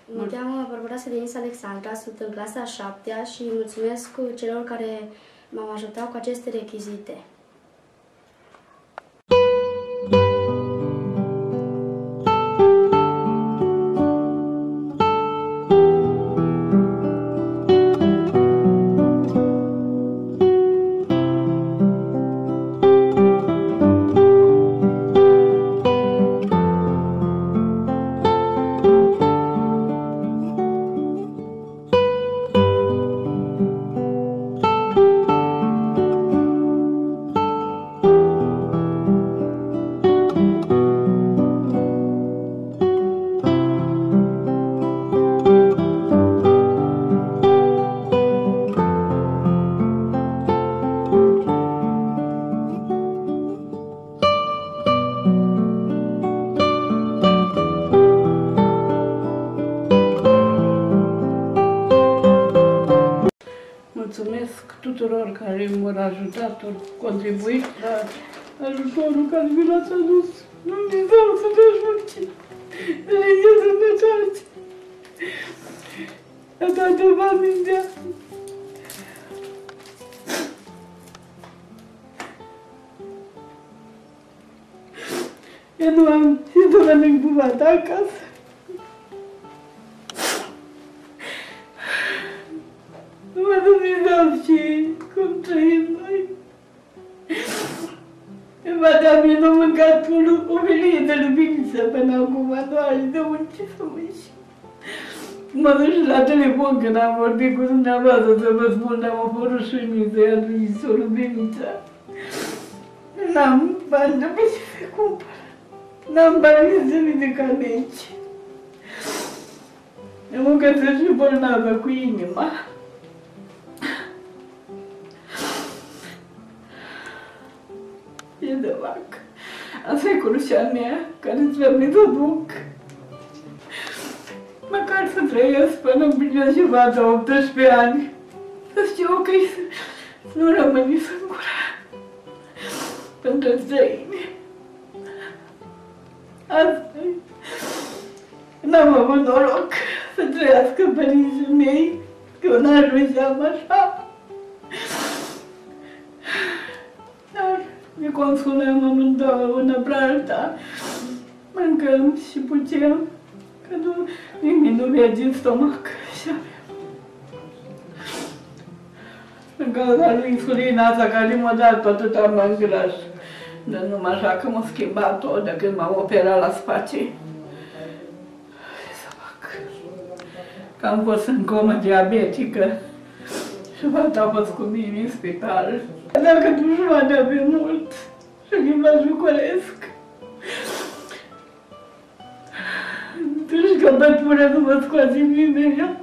Mă cheamă Barbara Denis Alexandra, sunt în clasa a 7-a și mulțumesc celor care m-au ajutat cu aceste rechizite. Mulțumesc tuturor care m-au ajutat, au contribuit la ajutorul care mi l-ați adus. Dumnezeu să te ajute, să le dea sănătate, la toată familia. Eu nu am ce să mănânc buvata acasă. Numai Dumnezeu și cum trăim noi. În fața mea n-am mâncat o felie de lubiniță până acum, nu are de unde să mânci. Mă duc și la telefon când am vorbit cu dumneavoastră să vă spun, dar m-a fost rușine să ia o lubiniță. N-am bani de ce să cumpăr. N-am bani de medicamente. Am încă să și bolnavă cu inima. E de vacă. Asta e crucea mea, care îți trebuie să duc. Măcar să trăiesc până împlinesc ceva de 18 ani. Să știu că nu rămâni singură. Pentru străini. Asta e. N-am avut noroc să trăiască părinții mei, că eu n-ajungeam așa. Dar ne consolăm amândouă una pe alta, mâncăm și puțin, că nimic nu merge în stomac. În cauza lui insulina asta care m-a dat pe atâta mă îngraș. Dar numai așa că m-a schimbat tot de când m-am operat la spații. Ce să fac? Că am fost în comă diabetică și fata a fost cu mine în spital. Dacă dușmane avem mult și îmi mă jucolesc. Duci că bătură nu mă scoate nimeni.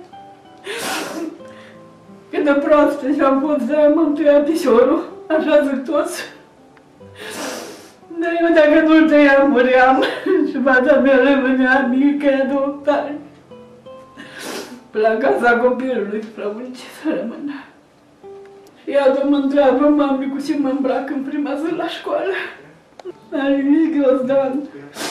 Cât de proastă și-am fost de m-am tăiat piciorul, așa zic toți. Dar eu dacă nu-l tăiam, muream și fata mea rămânea mică de 8 ani. La casa copilului, frământ, ce să rămână. Și iată mă întreabă mami cu ce mă îmbrac în prima zi la școală. N-are nici ghiozdan.